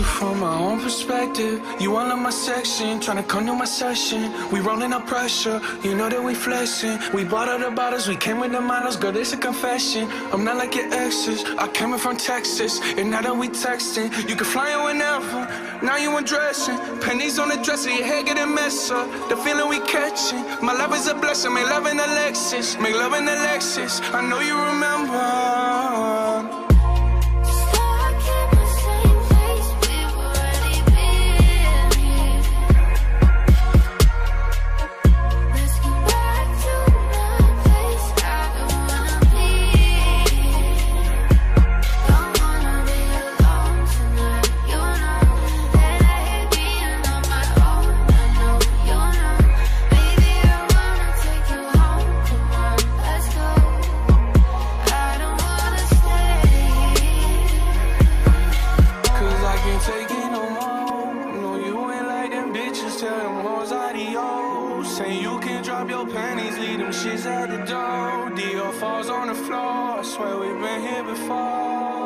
from my own perspective. You all in my section, tryna come to my session. We rolling up pressure, you know that we flexing. We bought all the bottles, we came with the models. Girl, this a confession, I'm not like your exes. I came in from Texas, and now that we texting, you can fly in whenever, now you undressing. Pennies on the dresser, your hair getting messed up. The feeling we catching, my love is a blessing. Make love in the Lexus, make love in the Lexus. I know you remember. Tell them hoes adios. Say you can drop your panties, leave them shits at the door. Dior falls on the floor, I swear we've been here before.